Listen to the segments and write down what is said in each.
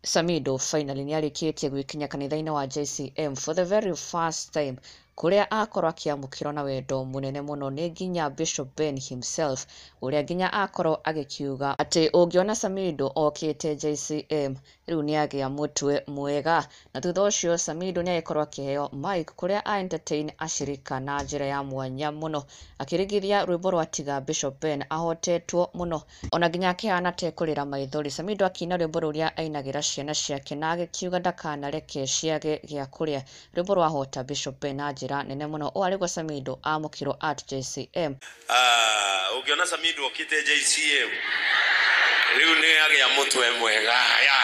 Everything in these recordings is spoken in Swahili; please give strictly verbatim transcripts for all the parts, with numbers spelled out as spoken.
Samido finally nĩarĩkĩtie gwikinya kanitha-inĩ wa J C M for the very first time, kuria akorwo akiamũkĩrwo na wendo munene muno nĩ nginya Bishop Ben himself, uria nginya akorwo agikiuga ati ungiona Samido okite J C M riu nĩagĩa mutwe mwega. Na thutha ucio Samido nĩagĩkorwo akĩheo mic kuria a entertain ashirika na njĩra ya mwanya muno, akĩrigithia rwĩmbo rwa tiga Bishop Ben ahotetwo muno, ona nginya akĩhana ta ekũrĩra maithori. Samido akĩina rwĩmbo rũrĩa ainagĩra ciana ciake na agĩkiuga ndakanareke ciage gĩa kũrĩa, rwĩmbo rwahota Bishop Ben na njĩra nene muno. O arĩguo Samido amũkĩrwo at J C M. Ah, ungiona Samido okite J C M riu nĩagĩa mutwe mwega. Haya,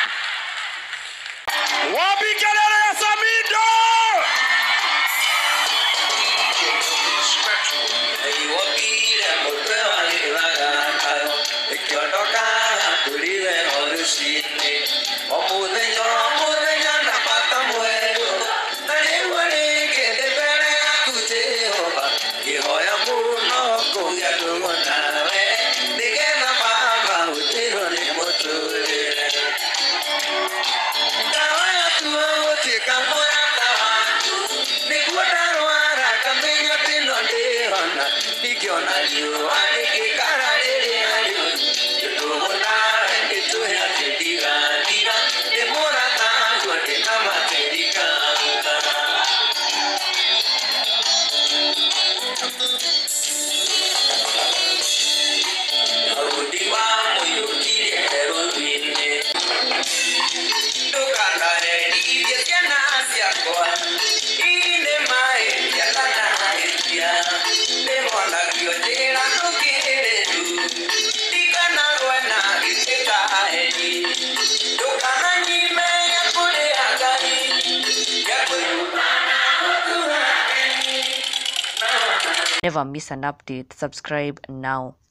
wapi kelele ya Samido? Never miss an update. Subscribe now.